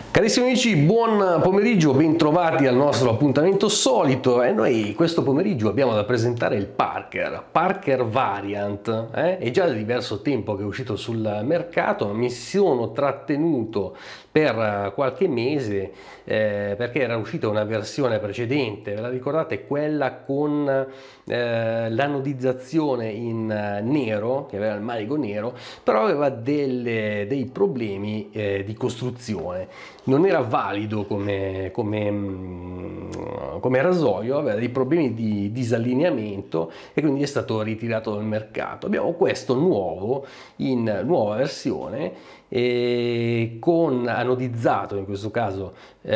Carissimi amici, buon pomeriggio, bentrovati al nostro appuntamento solito e noi questo pomeriggio abbiamo da presentare il Parker Variant. È già da diverso tempo che è uscito sul mercato, mi sono trattenuto per qualche mese perché era uscita una versione precedente, ve la ricordate? Quella con l'anodizzazione in nero, che aveva il manico nero, però aveva dei problemi di costruzione. Non era valido come rasoio, aveva dei problemi di disallineamento e quindi è stato ritirato dal mercato. Abbiamo questo nuovo, in nuova versione, con anodizzato, in questo caso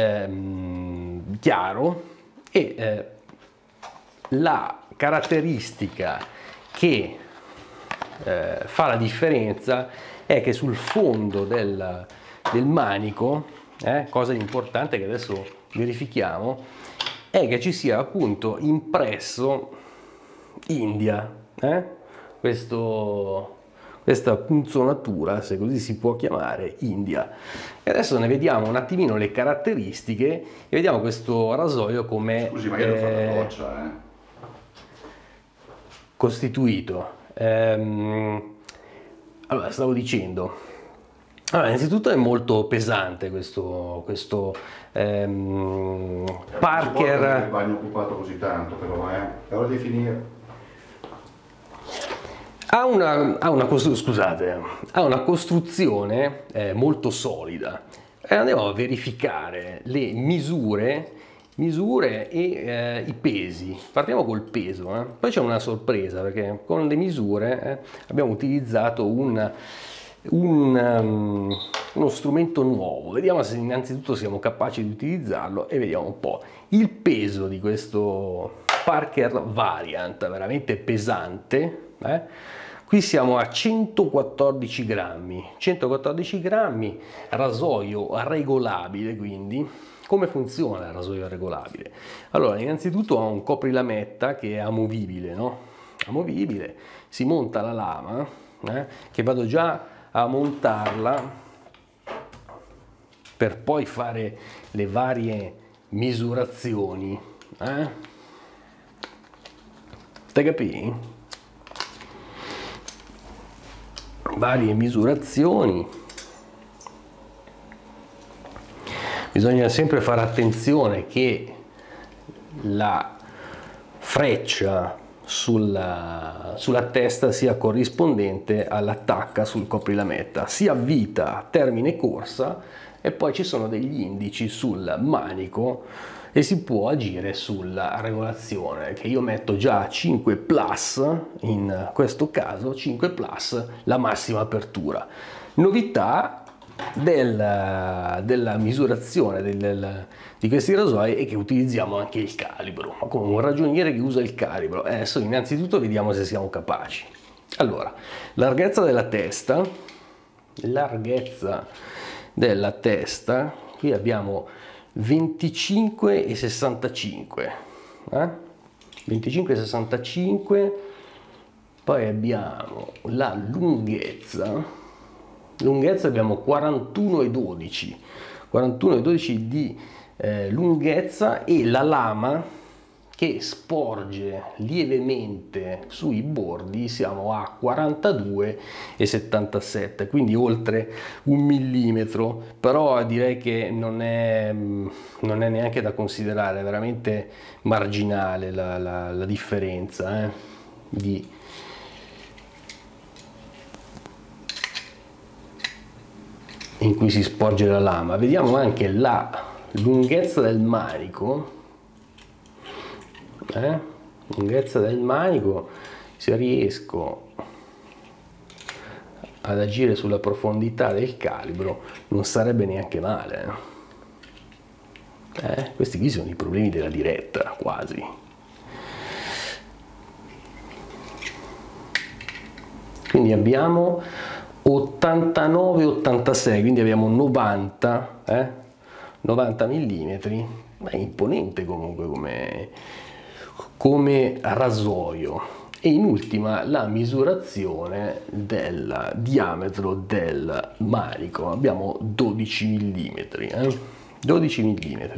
chiaro, e la caratteristica che fa la differenza è che sul fondo del manico, cosa importante che adesso verifichiamo, è che ci sia appunto impresso India, questa punzonatura, se così si può chiamare, India. E adesso ne vediamo un attimino le caratteristiche e vediamo questo rasoio come costituito. Allora, stavo dicendo, innanzitutto è molto pesante questo Parker. Il bagno occupato così tanto, però è ora di finire. Ha una costruzione molto solida. Andiamo a verificare le misure e i pesi. Partiamo col peso, poi c'è una sorpresa perché con le misure abbiamo utilizzato uno strumento nuovo. Vediamo se innanzitutto siamo capaci di utilizzarlo e vediamo un po' il peso di questo Parker Variant, veramente pesante. Qui siamo a 114 grammi, rasoio regolabile. Quindi come funziona il rasoio regolabile? Allora, innanzitutto ha un coprilametta che è amovibile, amovibile, si monta la lama, che vado già a montarla per poi fare le varie misurazioni. Te capì? Varie misurazioni. Bisogna sempre fare attenzione che la freccia sulla testa sia corrispondente alla tacca sul coprilametta, sia vita, termine, corsa, e poi ci sono degli indici sul manico e si può agire sulla regolazione, che io metto già a 5 plus, in questo caso 5 plus la massima apertura. Novità della misurazione di questi rasoi è che utilizziamo anche il calibro, ma come un ragioniere che usa il calibro. Adesso innanzitutto vediamo se siamo capaci. Allora, larghezza della testa, qui abbiamo 25 e 65, 25 e 65, poi abbiamo la lunghezza abbiamo 41 e 12 di lunghezza, e la lama che sporge lievemente sui bordi siamo a 42 e 77, quindi oltre 1 millimetro, però direi che non è neanche da considerare, è veramente marginale la differenza in cui si sporge la lama. Vediamo anche la lunghezza del manico, se riesco ad agire sulla profondità del calibro non sarebbe neanche male. Questi qui sono i problemi della diretta, quasi. Quindi abbiamo 89-86, quindi abbiamo 90 millimetri, ma è imponente comunque come rasoio. e in ultima la misurazione del diametro del manico. Abbiamo 12 mm, 12 mm.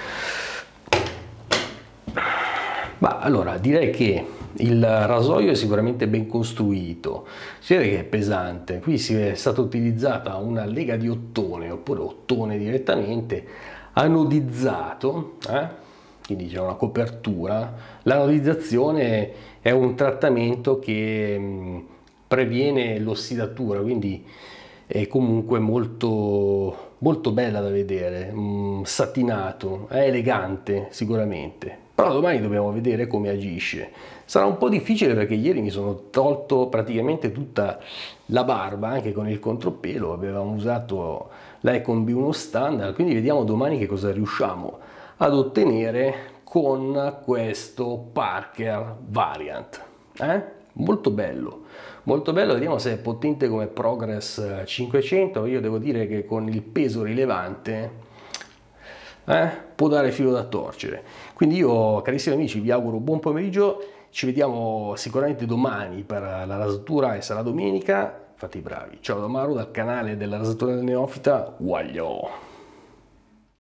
Ma allora direi che il rasoio è sicuramente ben costruito, si vede che è pesante. Qui è stata utilizzata una lega di ottone oppure ottone direttamente anodizzato, quindi c'è una copertura. L'anodizzazione è un trattamento che previene l'ossidatura, quindi è comunque molto, molto bella da vedere, satinato, è elegante sicuramente. Però domani dobbiamo vedere come agisce. Sarà un po' difficile perché ieri mi sono tolto praticamente tutta la barba, anche con il contropelo, avevamo usato l'Icon B1 standard, quindi vediamo domani che cosa riusciamo ad ottenere con questo Parker Variant. Molto bello, vediamo se è potente come Progress 500. Io devo dire che con il peso rilevante può dare filo da torcere. Quindi io, carissimi amici, vi auguro buon pomeriggio, ci vediamo sicuramente domani per la rasatura e sarà domenica. Fate i bravi. Ciao da Mauro dal canale della rasatura del neofita. Waglio!